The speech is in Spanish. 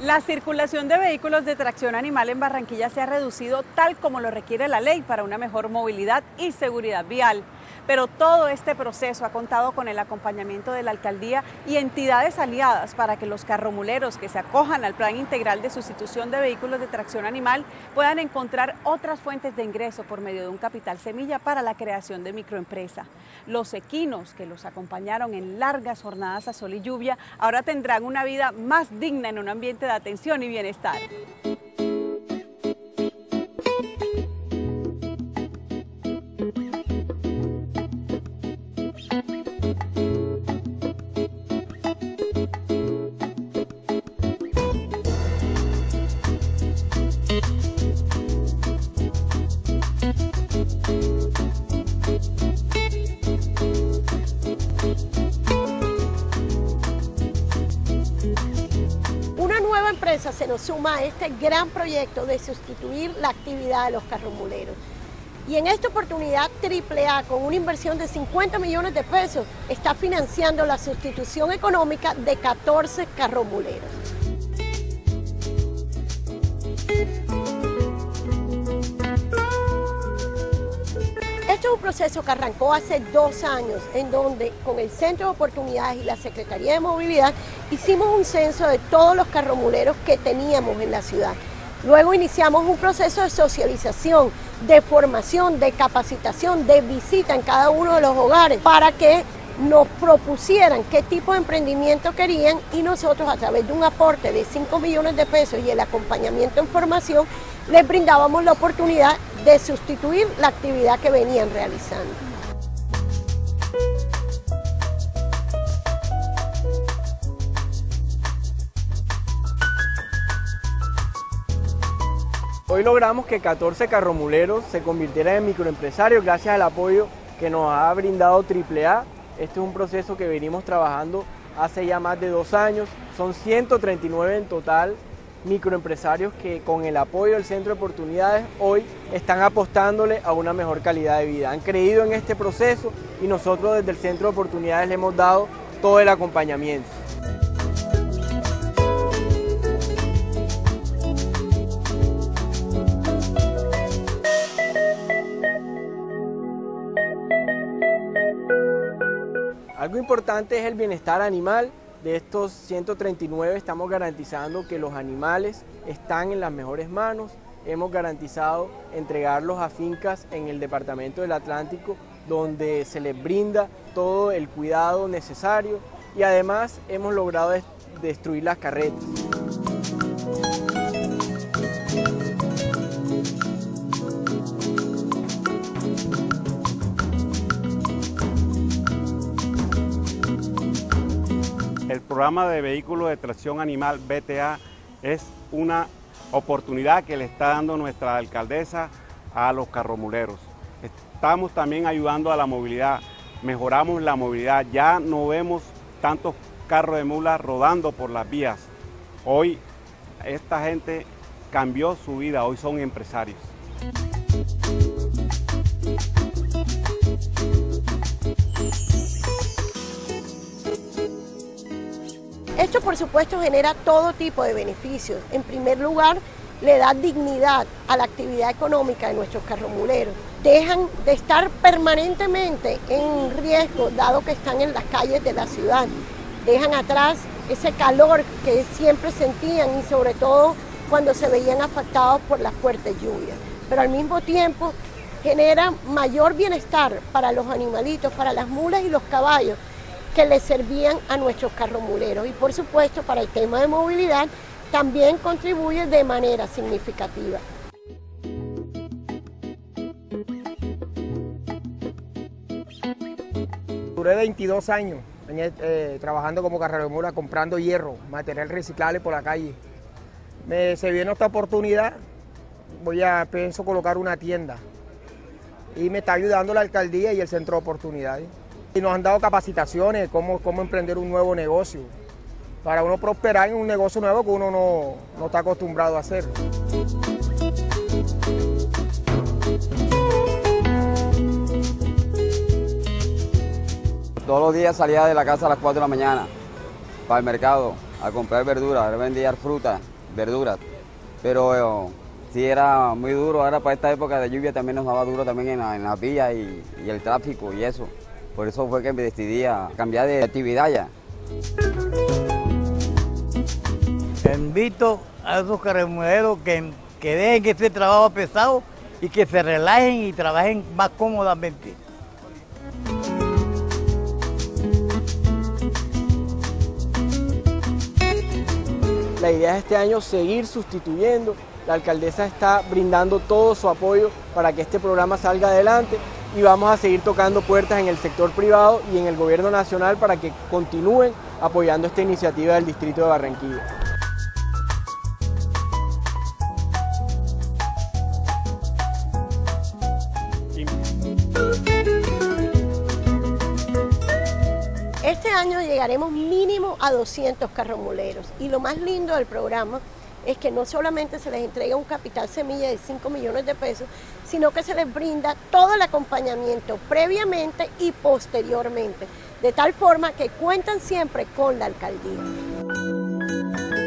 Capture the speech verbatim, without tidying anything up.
La circulación de vehículos de tracción animal en Barranquilla se ha reducido tal como lo requiere la ley para una mejor movilidad y seguridad vial. Pero todo este proceso ha contado con el acompañamiento de la alcaldía y entidades aliadas para que los carromuleros que se acojan al plan integral de sustitución de vehículos de tracción animal puedan encontrar otras fuentes de ingreso por medio de un capital semilla para la creación de microempresa. Los equinos que los acompañaron en largas jornadas a sol y lluvia ahora tendrán una vida más digna en un ambiente de atención y bienestar. Una nueva empresa se nos suma a este gran proyecto de sustituir la actividad de los carromuleros. Y en esta oportunidad Triple A, con una inversión de cincuenta millones de pesos, está financiando la sustitución económica de catorce carromuleros. Este es un proceso que arrancó hace dos años, en donde con el Centro de Oportunidades y la Secretaría de Movilidad hicimos un censo de todos los carromuleros que teníamos en la ciudad. Luego iniciamos un proceso de socialización, de formación, de capacitación, de visita en cada uno de los hogares para que nos propusieran qué tipo de emprendimiento querían y nosotros, a través de un aporte de cinco millones de pesos y el acompañamiento en formación, les brindábamos la oportunidad de sustituir la actividad que venían realizando. Hoy logramos que catorce carromuleros se convirtieran en microempresarios gracias al apoyo que nos ha brindado Triple A. Este es un proceso que venimos trabajando hace ya más de dos años. Son ciento treinta y nueve en total microempresarios que con el apoyo del Centro de Oportunidades hoy están apostándole a una mejor calidad de vida. Han creído en este proceso y nosotros desde el Centro de Oportunidades le hemos dado todo el acompañamiento. Algo importante es el bienestar animal. De estos ciento treinta y nueve estamos garantizando que los animales están en las mejores manos. Hemos garantizado entregarlos a fincas en el departamento del Atlántico donde se les brinda todo el cuidado necesario y además hemos logrado destruir las carretas. El programa de vehículos de tracción animal B T A es una oportunidad que le está dando nuestra alcaldesa a los carromuleros. Estamos también ayudando a la movilidad, mejoramos la movilidad, ya no vemos tantos carros de mulas rodando por las vías. Hoy esta gente cambió su vida, hoy son empresarios. Esto, por supuesto, genera todo tipo de beneficios. En primer lugar, le da dignidad a la actividad económica de nuestros carromuleros. Dejan de estar permanentemente en riesgo, dado que están en las calles de la ciudad. Dejan atrás ese calor que siempre sentían y sobre todo cuando se veían afectados por las fuertes lluvias. Pero al mismo tiempo genera mayor bienestar para los animalitos, para las mulas y los caballos, que les servían a nuestros carromuleros. Y por supuesto, para el tema de movilidad, también contribuye de manera significativa. Duré veintidós años eh, trabajando como carromula, comprando hierro, material reciclable por la calle. Me, se viene esta oportunidad, voy a, pienso colocar una tienda. Y me está ayudando la alcaldía y el Centro de Oportunidades. Y nos han dado capacitaciones, cómo, cómo emprender un nuevo negocio, para uno prosperar en un negocio nuevo que uno no, no está acostumbrado a hacer. Todos los días salía de la casa a las cuatro de la mañana para el mercado a comprar verduras, a vender fruta. verduras, pero eh, sí era muy duro. Ahora para esta época de lluvia también nos daba duro también en la, en la vía y, y el tráfico y eso. Por eso fue que me decidí a cambiar de actividad ya. Invito a esos carromuleros que, que dejen este trabajo pesado y que se relajen y trabajen más cómodamente. La idea es este año seguir sustituyendo. La alcaldesa está brindando todo su apoyo para que este programa salga adelante y vamos a seguir tocando puertas en el sector privado y en el gobierno nacional para que continúen apoyando esta iniciativa del Distrito de Barranquilla. Este año llegaremos mínimo a doscientos carromuleros y lo más lindo del programa es que no solamente se les entrega un capital semilla de cinco millones de pesos, sino que se les brinda todo el acompañamiento previamente y posteriormente, de tal forma que cuentan siempre con la alcaldía.